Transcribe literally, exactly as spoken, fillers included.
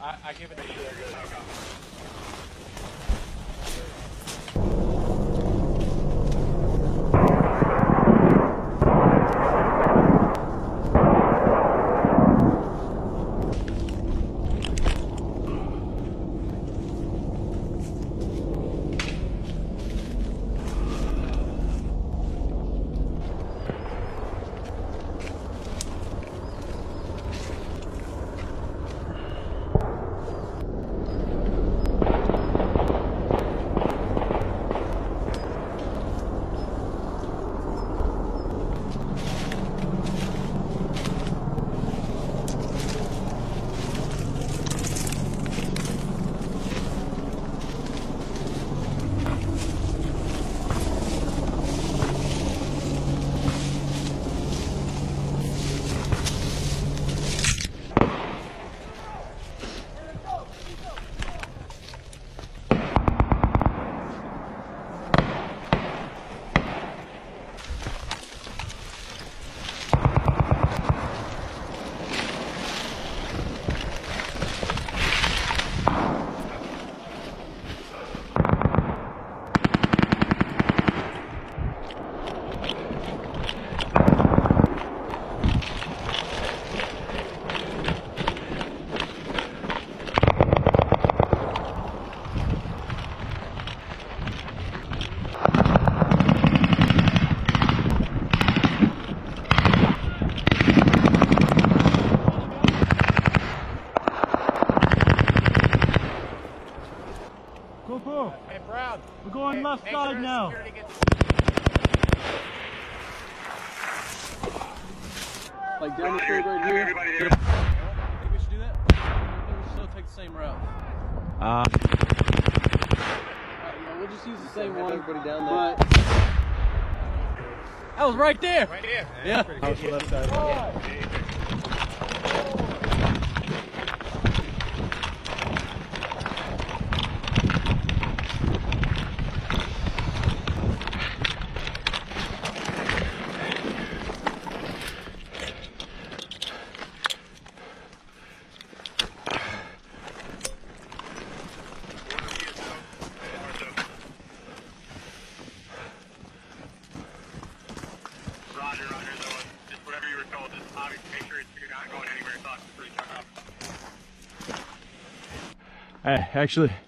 I, I give it to you. Go, go. Hey, Brown. We're going hey, left side sure now. Like down the street right here. Everybody here. Think we should do that? Or we still take the same route? Uh, Uh, yeah, we'll just use the same one. Everybody down there. But that was right there. Right here. Yeah. that was the left side. Yeah. Roger, Roger. So just whatever you were told, just obviously make sure you're not going anywhere. It's pretty tough. Hey, actually,